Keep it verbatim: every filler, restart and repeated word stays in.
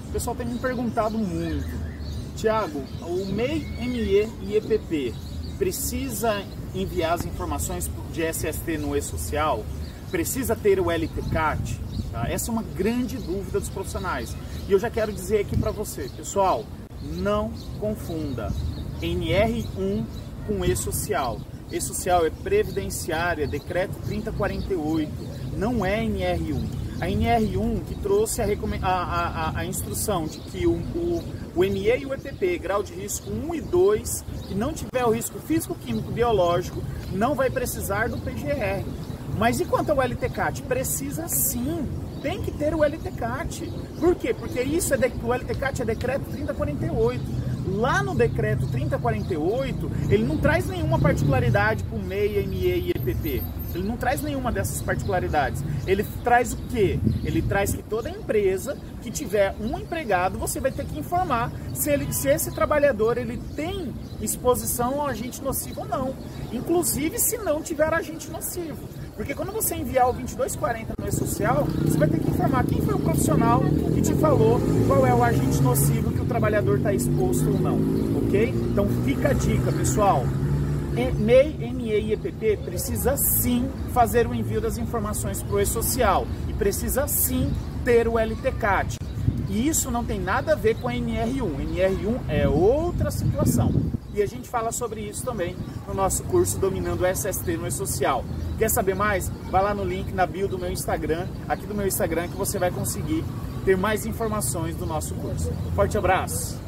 O pessoal tem me perguntado muito, Thiago, o M E I, M E e E P P precisa enviar as informações de S S T no e-social? Precisa ter o L T C A T? Tá? Essa é uma grande dúvida dos profissionais. E eu já quero dizer aqui para você, pessoal, não confunda N R um com e-social. E-social é previdenciária, decreto trinta quarenta e oito, não é N R um. A N R um que trouxe a, a, a, a instrução de que o, o, o M E e o E P P, grau de risco um e dois, que não tiver o risco físico, químico, biológico, não vai precisar do P G R. Mas e quanto ao L T C A T? Precisa sim, tem que ter o L T C A T. Por quê? Porque isso é de, o L T C A T é decreto trinta quarenta e oito. Lá no decreto trinta quarenta e oito, ele não traz nenhuma particularidade para o M E I, M E e E P P. Ele não traz nenhuma dessas particularidades. Ele traz o quê? Ele traz que toda empresa que tiver um empregado, você vai ter que informar se, ele, se esse trabalhador ele tem exposição ao agente nocivo ou não. Inclusive se não tiver agente nocivo. Porque quando você enviar o vinte e dois quarenta no e-social, você vai ter que informar quem foi o profissional que te falou qual é o agente nocivo que o trabalhador está exposto ou não, ok? Então fica a dica, pessoal. M E I, M E e E P P precisa sim fazer o envio das informações para o e-social e precisa sim ter o L T C A T. E isso não tem nada a ver com a N R um. N R um é outra situação. E a gente fala sobre isso também no nosso curso Dominando o S S T no e-social. Quer saber mais? Vai lá no link na bio do meu Instagram, aqui do meu Instagram, que você vai conseguir ter mais informações do nosso curso. Forte abraço!